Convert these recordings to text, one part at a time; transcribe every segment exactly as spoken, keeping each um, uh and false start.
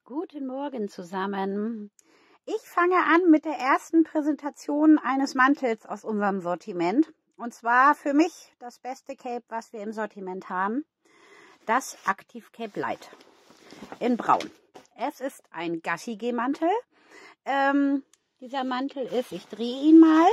Guten Morgen zusammen. Ich fange an mit der ersten Präsentation eines Mantels aus unserem Sortiment. Und zwar für mich das beste Cape, was wir im Sortiment haben. Das Active Cape Light in Braun. Es ist ein Gassi-Geh-Mantel. Ähm, dieser Mantel ist, ich drehe ihn mal,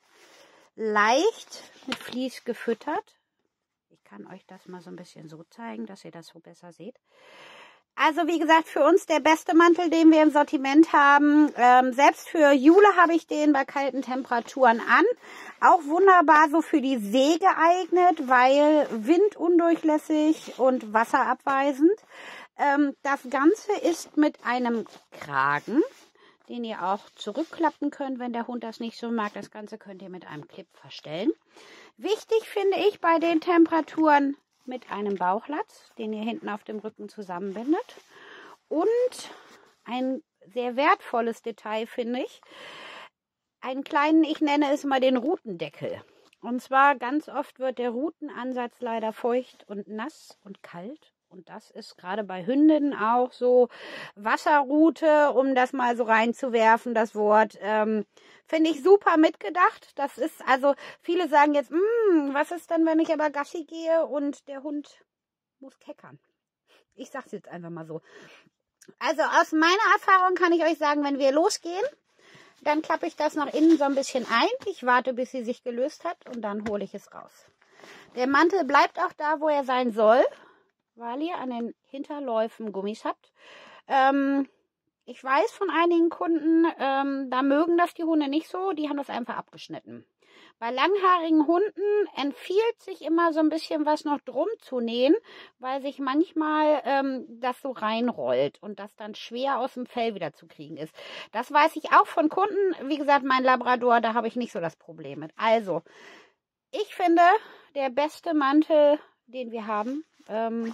leicht mit Vlies gefüttert. Ich kann euch das mal so ein bisschen so zeigen, dass ihr das so besser seht. Also wie gesagt, für uns der beste Mantel, den wir im Sortiment haben. Ähm, selbst für Jule habe ich den bei kalten Temperaturen an. Auch wunderbar so für die See geeignet, weil windundurchlässig und wasserabweisend. Ähm, das Ganze ist mit einem Kragen, den ihr auch zurückklappen könnt, wenn der Hund das nicht so mag. Das Ganze könnt ihr mit einem Clip verstellen. Wichtig finde ich bei den Temperaturen mit einem Bauchlatz, den ihr hinten auf dem Rücken zusammenbindet. Und ein sehr wertvolles Detail finde ich, einen kleinen, ich nenne es mal den Rutendeckel. Und zwar ganz oft wird der Rutenansatz leider feucht und nass und kalt. Und das ist gerade bei Hündinnen auch so. Wasserrute, um das mal so reinzuwerfen, das Wort, ähm, finde ich super mitgedacht. Das ist, also viele sagen jetzt, was ist denn, wenn ich aber Gassi gehe und der Hund muss keckern? Ich sage es jetzt einfach mal so. Also aus meiner Erfahrung kann ich euch sagen, wenn wir losgehen, dann klappe ich das nach innen so ein bisschen ein. Ich warte, bis sie sich gelöst hat und dann hole ich es raus. Der Mantel bleibt auch da, wo er sein soll, weil ihr an den Hinterläufen Gummis habt. Ähm, ich weiß von einigen Kunden, ähm, da mögen das die Hunde nicht so, die haben das einfach abgeschnitten. Bei langhaarigen Hunden empfiehlt sich immer so ein bisschen was noch drum zu nähen, weil sich manchmal ähm, das so reinrollt und das dann schwer aus dem Fell wieder zu kriegen ist. Das weiß ich auch von Kunden. Wie gesagt, mein Labrador, da habe ich nicht so das Problem mit. Also, ich finde, der beste Mantel, den wir haben, ähm,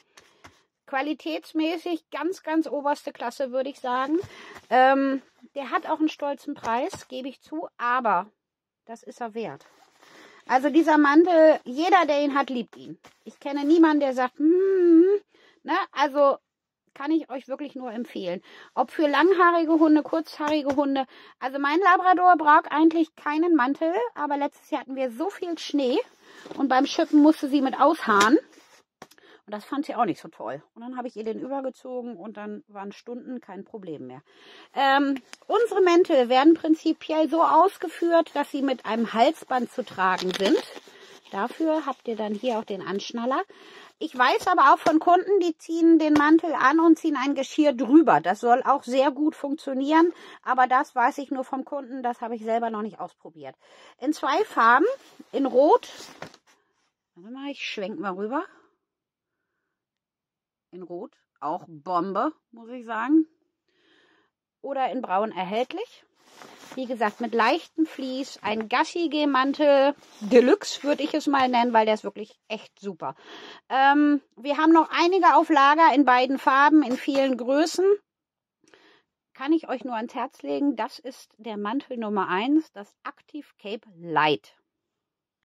qualitätsmäßig ganz, ganz oberste Klasse, würde ich sagen. Ähm, der hat auch einen stolzen Preis, gebe ich zu, aber das ist er wert. Also dieser Mantel, jeder, der ihn hat, liebt ihn. Ich kenne niemanden, der sagt, hm, ne, also kann ich euch wirklich nur empfehlen. Ob für langhaarige Hunde, kurzhaarige Hunde. Also mein Labrador braucht eigentlich keinen Mantel, aber letztes Jahr hatten wir so viel Schnee und beim Schippen musste sie mit ausharren. Und das fand sie auch nicht so toll. Und dann habe ich ihr den übergezogen und dann waren Stunden kein Problem mehr. Ähm, unsere Mäntel werden prinzipiell so ausgeführt, dass sie mit einem Halsband zu tragen sind. Dafür habt ihr dann hier auch den Anschnaller. Ich weiß aber auch von Kunden, die ziehen den Mantel an und ziehen ein Geschirr drüber. Das soll auch sehr gut funktionieren, aber das weiß ich nur vom Kunden. Das habe ich selber noch nicht ausprobiert. In zwei Farben, in Rot. Warte mal, ich schwenke mal rüber. In Rot, auch Bombe, muss ich sagen. Oder in Braun erhältlich. Wie gesagt, mit leichtem Vlies, ein Gassi-Geh-Mantel Deluxe, würde ich es mal nennen, weil der ist wirklich echt super. Ähm, wir haben noch einige auf Lager in beiden Farben, in vielen Größen. Kann ich euch nur ans Herz legen, das ist der Mantel Nummer eins, das Active Cape Light.